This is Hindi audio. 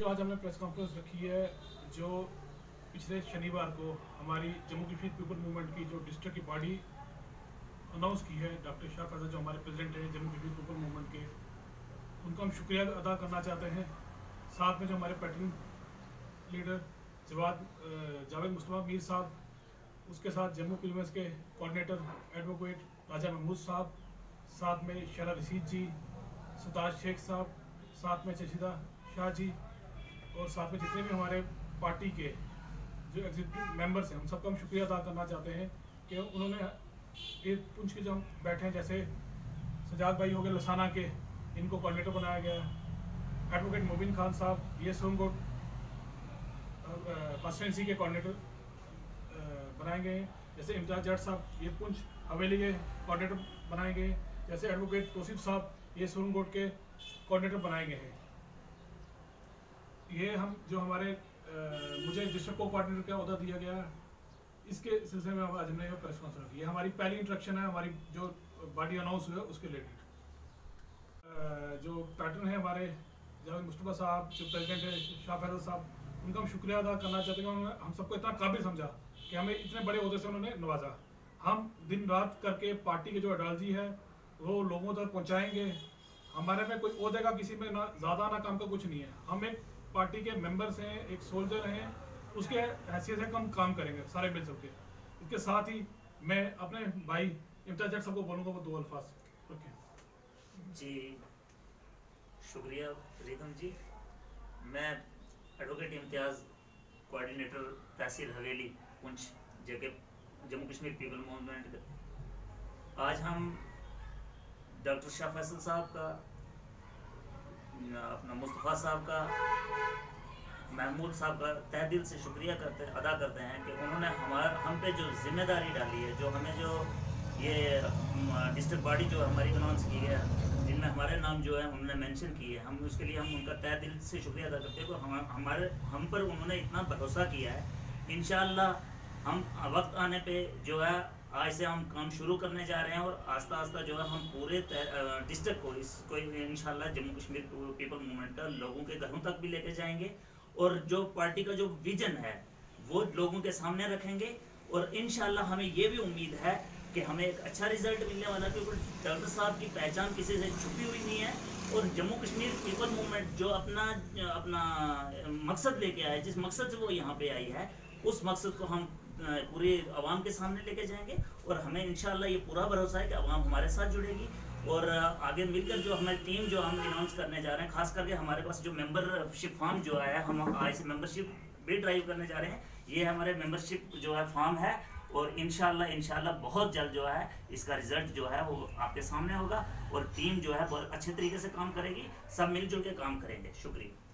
जो आज हमने प्रेस कॉन्फ्रेंस रखी है, जो पिछले शनिवार को हमारी जम्मू कश्मीर पीपल मूवमेंट की जो डिस्ट्रिक्ट की बॉडी अनाउंस की है, डॉक्टर शाह फैसल जो हमारे प्रेसिडेंट हैं जम्मू कश्मीर पीपल मूवमेंट के, उनका हम शुक्रिया अदा करना चाहते हैं। साथ में जो हमारे पैटर्न लीडर जावेद मुस्तफा मीर साहब, उसके साथ जम्मू पीएमएस के कोऑर्डिनेटर एडवोकेट राजा महमूद साहब, साथ में शरा रशीद जी, सताज शेख साहब, साथ में चशीदा शाह जी, और साथ में जितने भी हमारे पार्टी के जो एग्जीक्यूटिव मेंबर्स हैं, उन सबका हम शुक्रिया अदा करना चाहते हैं कि उन्होंने ये पुंछ के जो हम बैठे हैं, जैसे सजाद भाई हो गए लसाना के, इनको कोऑर्डिनेटर बनाया गया, एडवोकेट मुबिन खान साहब ये सोनगोट कॉन्स्टिट्यूंसी के कोऑर्डिनेटर बनाए गए हैं, जैसे इम्तियाज जट साहब ये पुंछ हवेली के कोऑर्डिनेटर बनाए गए हैं, जैसे एडवोकेट तोसीफ साहब ये सोनगोट के कोऑर्डिनेटर बनाए गए हैं। ये हम जो हमारे मुझे डिस्ट्रिक्ट को कोऑर्डिनेटर का ओहदा दिया गया, इसके सिलसिले में आज हमने प्रेस कॉन्फ्रेंस रखी है। हमारी पहली इंट्रैक्शन है हमारी जो बॉडी अनाउंस हुआ उसके रिलेटेड। जो पैटर्न है हमारे जावेद मुस्तफा साहब, जो प्रेसिडेंट है शाह फैसल साहब, उनका हम शुक्रिया अदा करना चाहते हैं। उन्होंने हम सबको इतना काबिल समझा कि हमें इतने बड़े ओहदे से उन्होंने नवाजा। हम दिन रात करके पार्टी की जो आइडियोलॉजी है वो लोगों तक पहुँचाएँगे। हमारे में कोई ओहदे का किसी में ना ज़्यादा ना कम का कुछ नहीं है। हम एक पार्टी के मेंबर्स हैं, एक सोल्जर हैं, उसके हैसियत से हम काम करेंगे सारे मिल सकते। इसके साथ ही मैं अपने भाई इम्तियाज जट साहब को बोलूँगा वो 2 अल्फाज रखें। जी शुक्रिया रिदम जी। मैं advocate Imtiaz, coordinator tehsil Haveli Poonch JK Jammu Kashmir people movement, आज हम डॉक्टर शाह फैसल साहब का, अपना मुस्तफ़ा साहब का, महमूद साहब का तहे दिल से शुक्रिया अदा करते हैं कि उन्होंने हम पे जो जिम्मेदारी डाली है, जो हमें जो ये डिस्ट्रिक्ट बॉडी जो हमारी अनाउंस की है, जिनमें हमारे नाम जो है उन्होंने मेंशन किए, हम उसके लिए हम उनका तहे दिल से शुक्रिया अदा करते हैं कि हम पर उन्होंने इतना भरोसा किया है। इंशाअल्लाह हम वक्त आने पे जो है आज से हम काम शुरू करने जा रहे हैं और आस्ता आस्ता जो है हम पूरे डिस्ट्रिक्ट को इसको इंशाल्लाह जम्मू कश्मीर पीपल मूवमेंट का लोगों के घरों तक भी लेके जाएंगे और जो पार्टी का जो विजन है वो लोगों के सामने रखेंगे। और इंशाल्लाह हमें ये भी उम्मीद है कि हमें एक अच्छा रिजल्ट मिलने वाला, क्योंकि डॉक्टर साहब की पहचान किसी से छुपी हुई नहीं है। और जम्मू कश्मीर पीपल मूवमेंट जो अपना मकसद लेके आया, जिस मकसद से वो यहाँ पे आई है, उस मकसद को हम पूरी आवाम के सामने लेके जाएंगे। और हमें इंशाल्लाह ये पूरा भरोसा है कि आवाम हमारे साथ जुड़ेगी और आगे मिलकर जो हमारी टीम जो हम अनाउंस करने जा रहे हैं, खास करके हमारे पास जो मेंबरशिप फॉर्म जो है, हम आज से मेंबरशिप भी ड्राइव करने जा रहे हैं। ये हमारे मेंबरशिप जो है फॉर्म है और इंशाल्लाह बहुत जल्द जो है इसका रिजल्ट जो है वो आपके सामने होगा और टीम जो है बहुत अच्छे तरीके से काम करेगी। सब मिलजुल के काम करेंगे। शुक्रिया।